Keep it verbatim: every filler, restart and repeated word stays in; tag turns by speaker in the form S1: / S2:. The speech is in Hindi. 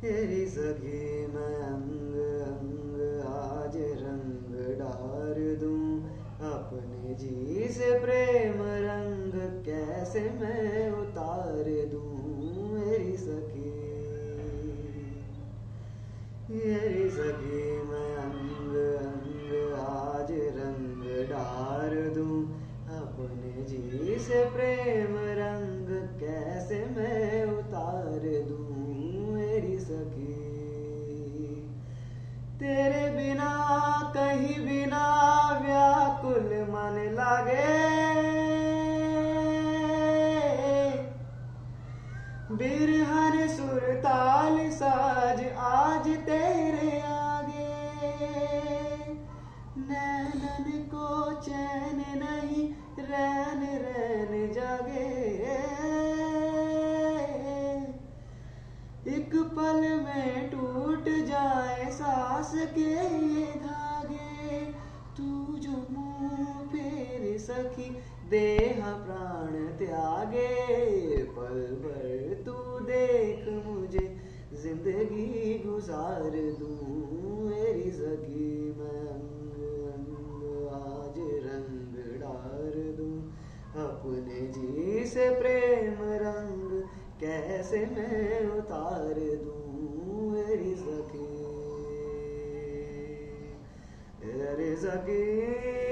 S1: तेरी सखी मैं अंग अंग आज रंग डार दूं, अपने जी से प्रेम रंग कैसे मैं उतार दूं। मेरी सखी मेरी सखी मैं अंग अंग आज रंग डार दूं, अपने जी से प्रेम रंग कैसे मैं उतार दूं। मेरी सखी तेरे बिना कहीं बिना व्याकुल मन लागे, बिरहन सुरताल साज आज तेरे आगे, नैनन को चैन नहीं रैन रैन जागे, एक पल में टूट जाए सांस के ये धागे, तू जो मुँह फेर सखी देह प्राण त्यागे, पल भर तू देख मुझे जिंदगी गुजार दूं। मेरी सखी मैं अंग अंग आज रंग डार दूं, अपने जी से प्रेम रंग कैसे मैं उतार दूं। मेरी सखी मेरी सखी